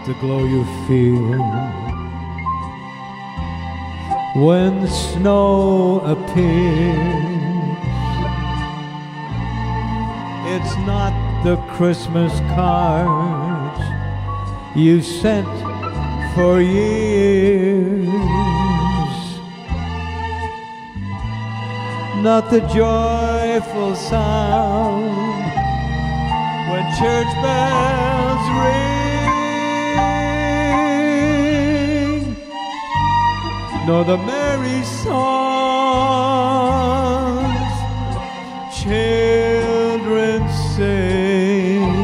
the glow you feel when snow appears. It's not the Christmas cards you sent for years, not the joyful sound when church bells ring, nor the merry songs children sing.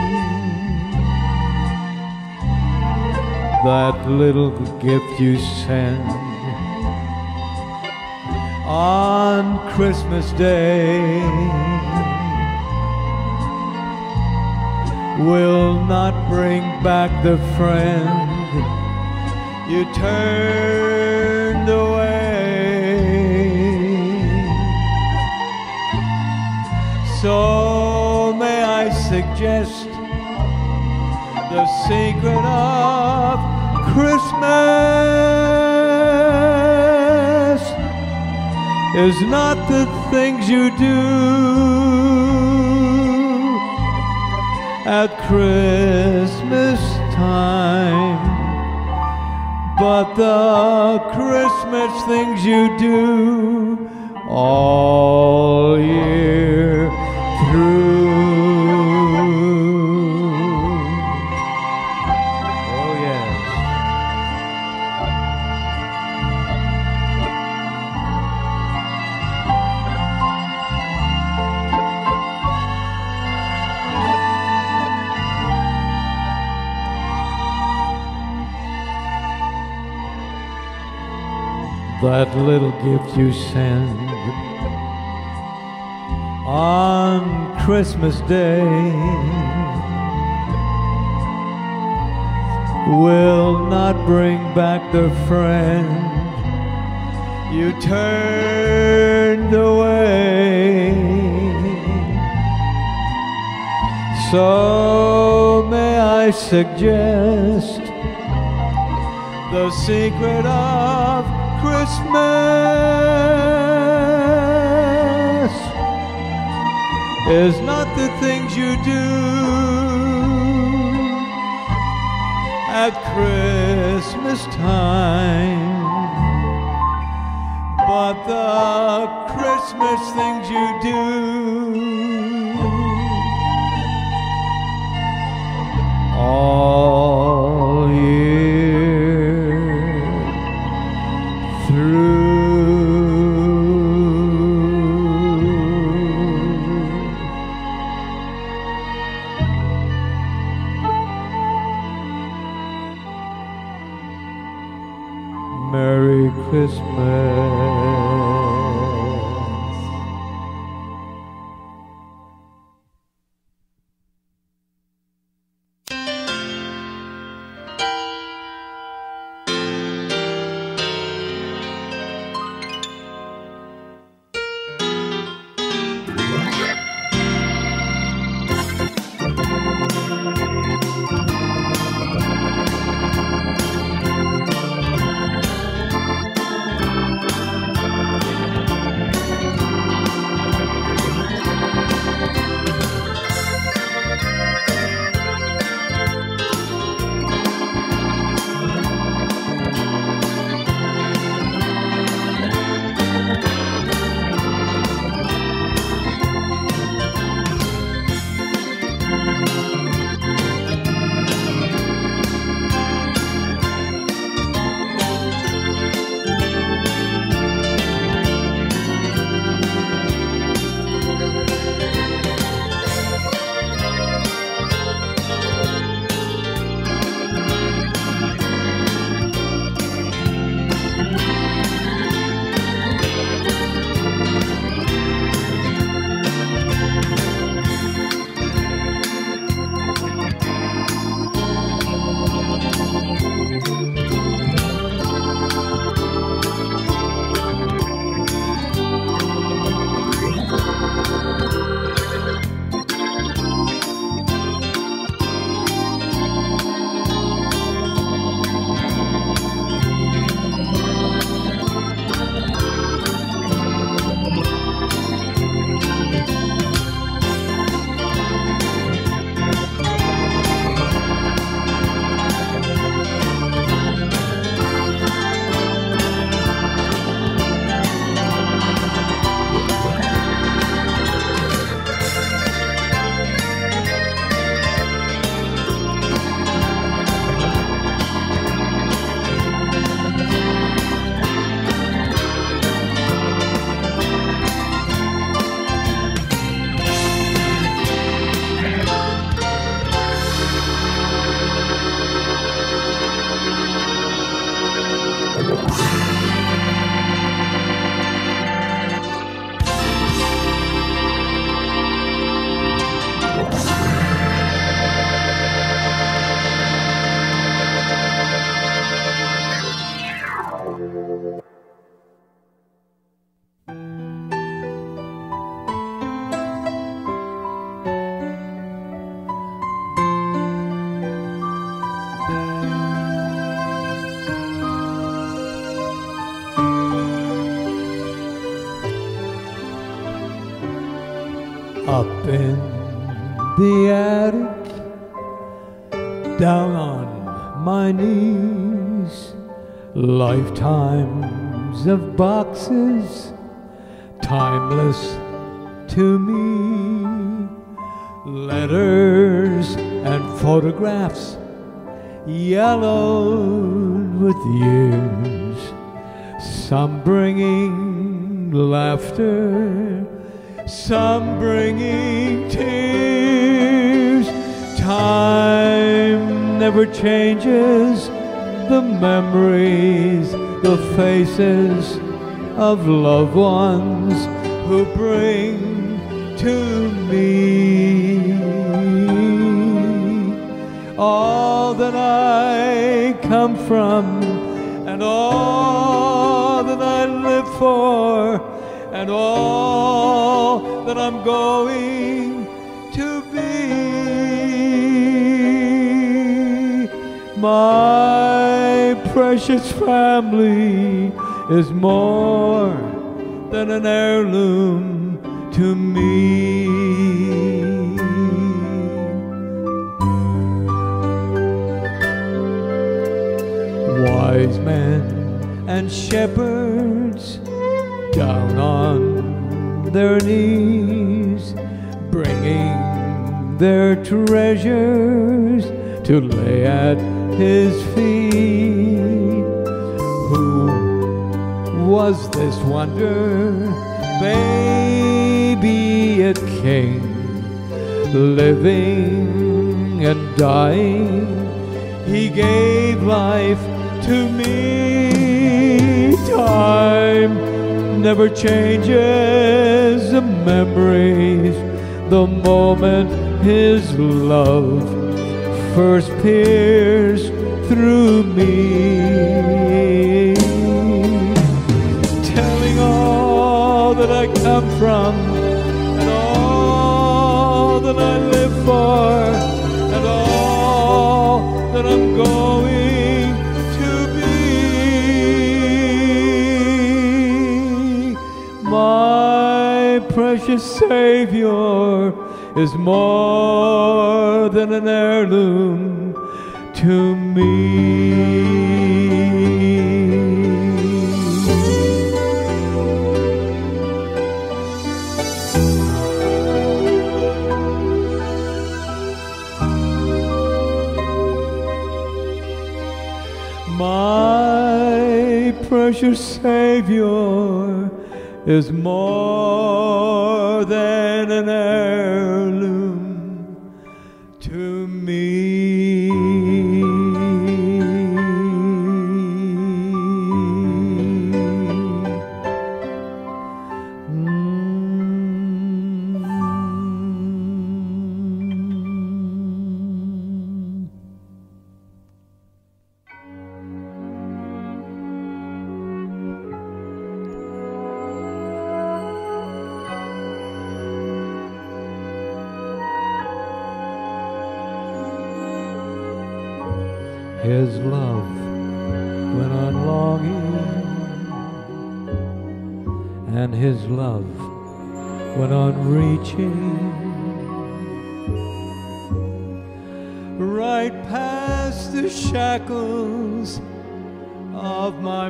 That little gift you send on Christmas Day will not bring back the friend you turned away. So may I suggest the secret of Christmas is not the things you do at Christmas time, but the Christmas things you do all year through. Oh yes. That little gift you send on Christmas Day will not bring back the friend you turned away. So may I suggest the secret of Christmas is not the things you do at Christmas time, but the Christmas things you do all year through. Merry Christmas. Up in the attic, down on my knees, lifetimes of boxes, timeless to me, letters and photographs, yellowed with years, some bringing laughter, some bringing tears. Time never changes the memories, the faces of loved ones who bring to me all that I come from and all that I live for and all that I'm going to be. My precious family is more than an heirloom to me. Wise men and shepherds down on their knees, bringing their treasures to lay at his feet. Who was this wonder, baby, a king, living and dying? He gave life to me. Time never changes the memories, the moment his love first pierced through me, telling all that I come from and all that I live for and all that I'm going to be. My precious Savior is more than an heirloom to me. My precious Savior is more than an heirloom to me. His love went on longing, and his love went on reaching right past the shackles of my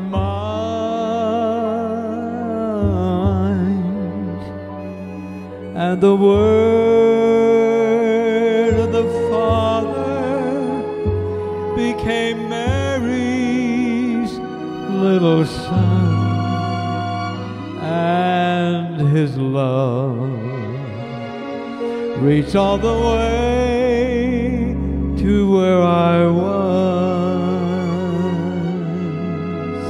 mind, and the word of the Father became Mary's little son, and his love reached all the way to where I was.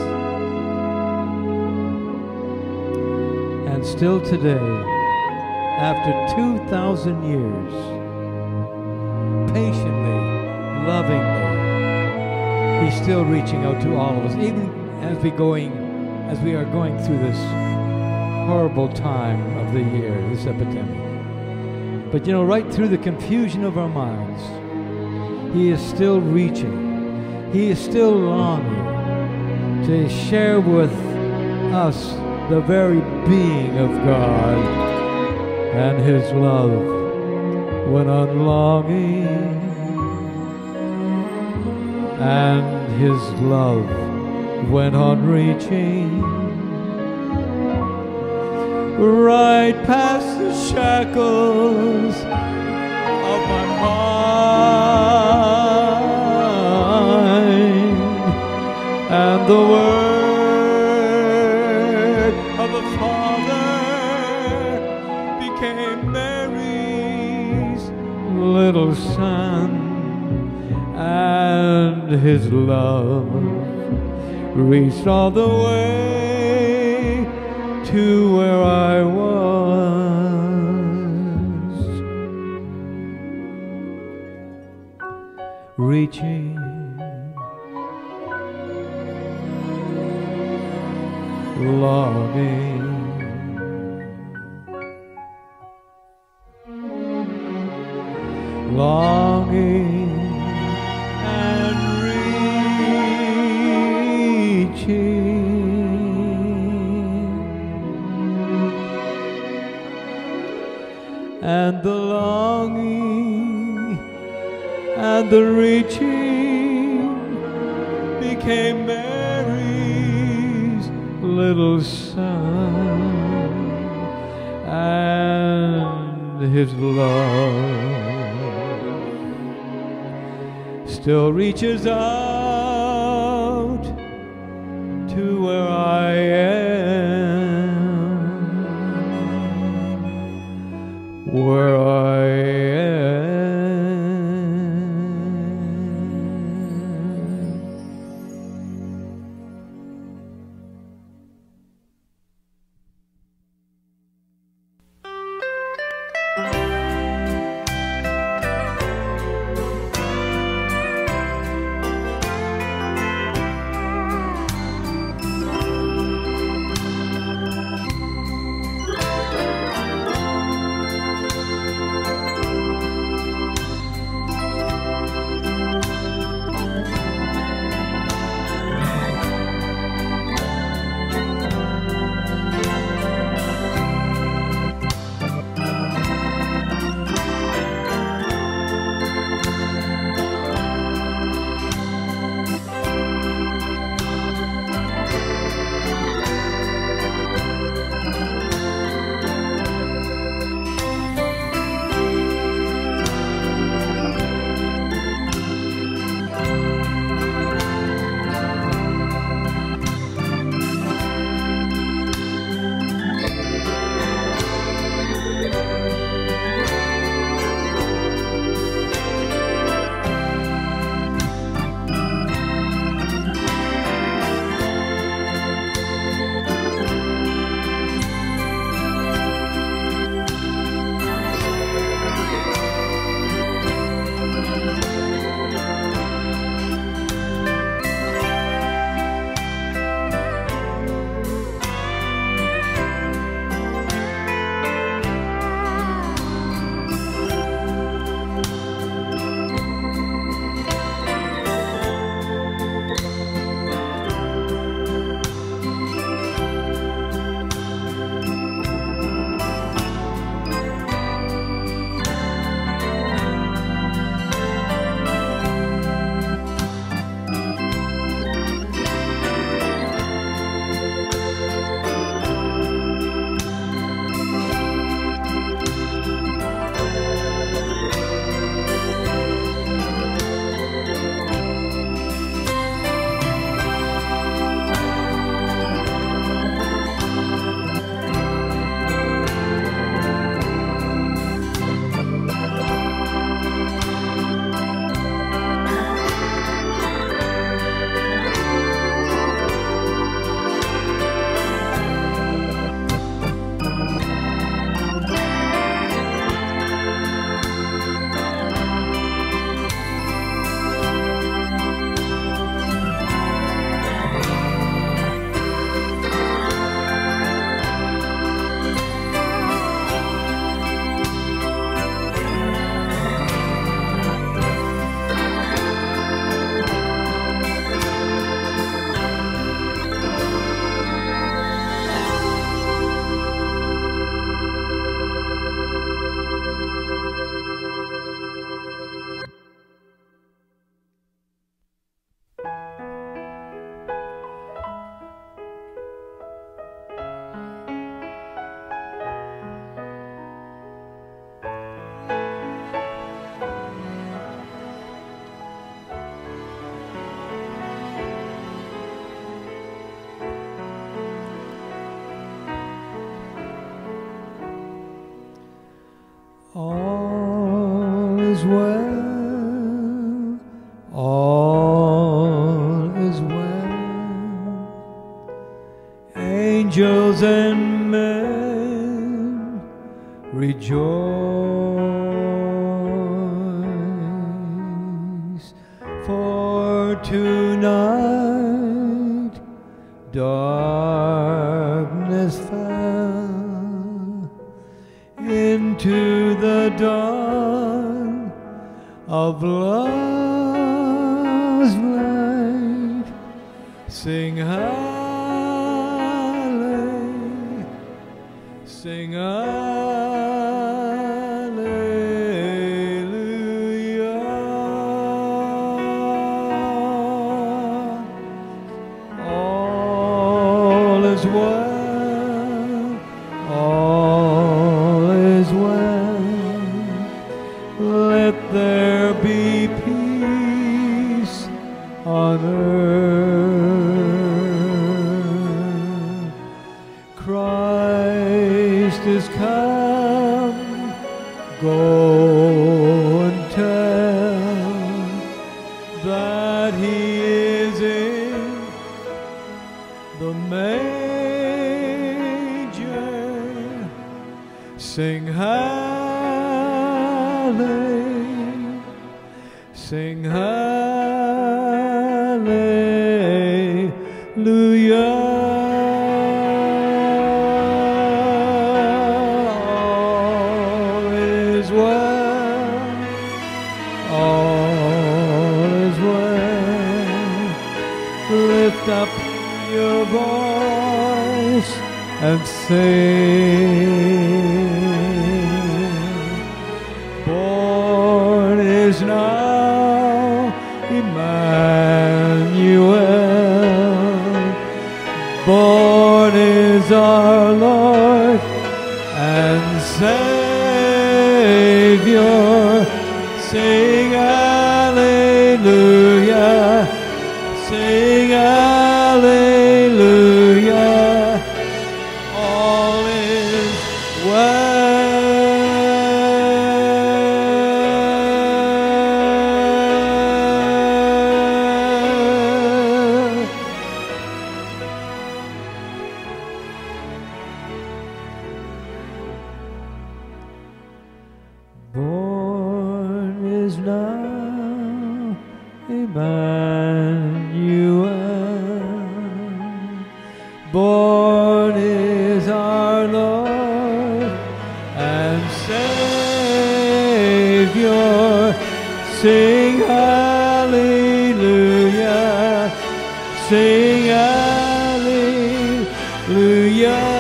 And still today, after 2,000 years, patiently, lovingly, he's still reaching out to all of us, even as we are going through this horrible time of the year, this epidemic. But you know, right through the confusion of our minds, he is still reaching. He is still longing to share with us the very being of God. and his love went on longing, and his love went on reaching right past the shackles of my mind, and the word of the Father became Mary's little son, and his love reached all the way to where I was, reaching, longing, longing and reaching, and the longing and the reaching became Mary's little son, and his love still reaches out to where I am, where I am. All is well, all is well. Angels and men rejoice, for tonight darkness fell into the dawn of love's light. Sing hallelujah, sing hallelujah. All is well, all is well. Let there be peace on earth. Christ is come, go and tell that He is in the manger. Sing hallelujah, sing hallelujah. All is well, all is well. Lift up your voice and sing. Born is now Emmanuel. Born is our Lord and Savior. Sing hallelujah, sing hallelujah. All is well. Born is now Emmanuel. Born is our Lord and Savior. Sing hallelujah, sing hallelujah.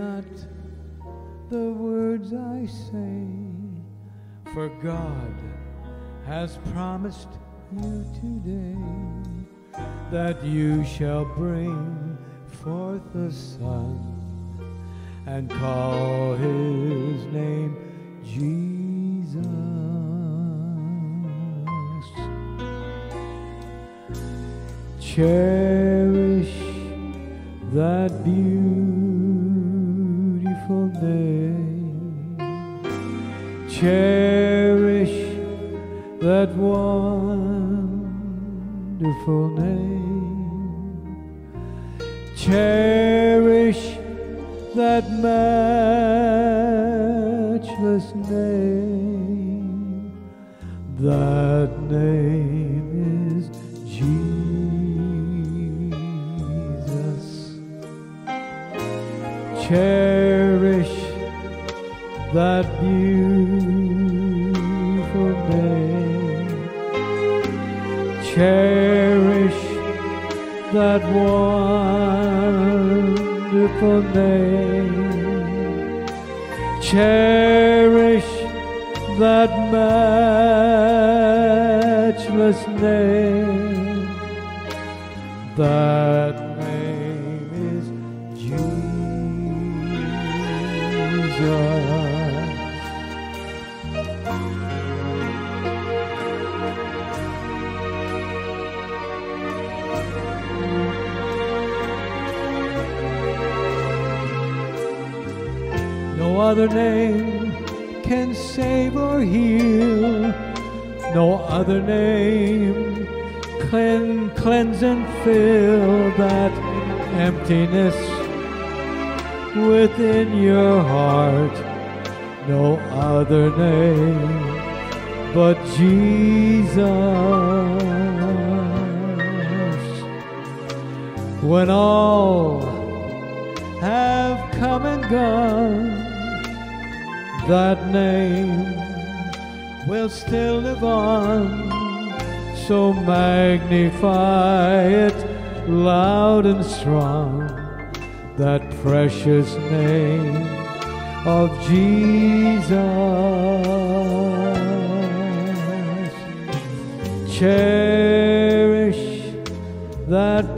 not the words I say, for God has promised you today that you shall bring forth a son and call his name Jesus. Cherish that beautiful name. Cherish that wonderful name. Cherish that matchless name. That name is Jesus. Cherish that beautiful name. Cherish that wonderful name. Cherish that matchless name. That name is Jesus. No other name can save or heal. No other name can cleanse and fill that emptiness within your heart. No other name but Jesus. When all have come and gone, that name will still live on. So magnify it loud and strong, that precious name of Jesus. Cherish that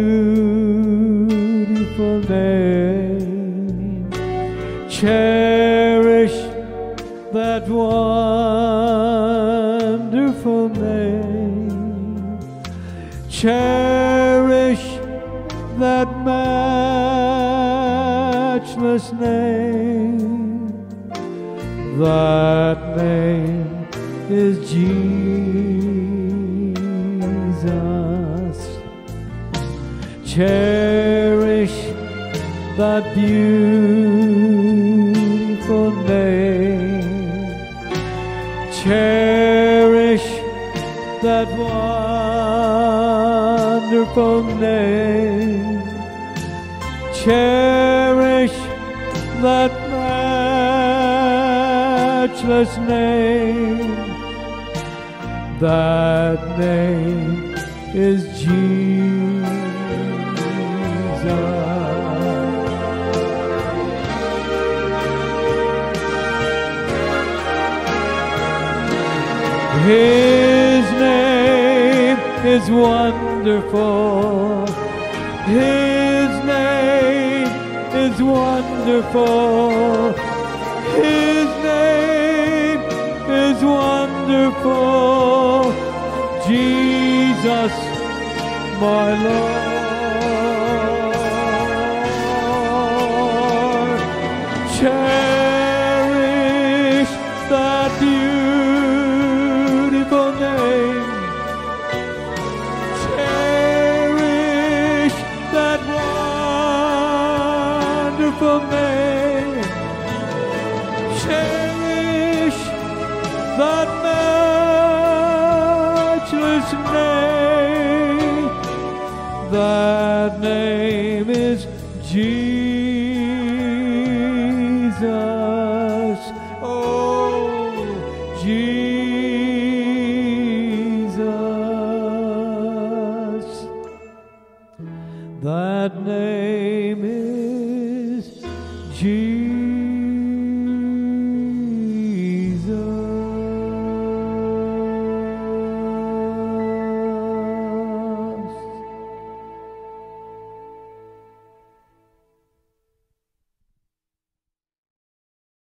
beautiful name. Cherish that wonderful name. Cherish that matchless name. That name is Jesus. Cherish that beautiful name. Cherish that wonderful name. Cherish that matchless name. That name is Jesus. His name is wonderful. His name is wonderful. His name is wonderful. Jesus, my Lord. Cherish that beautiful name. Cherish that wonderful name. Cherish that matchless name. That name is Jesus. Oh, Jesus. That name is Jesus.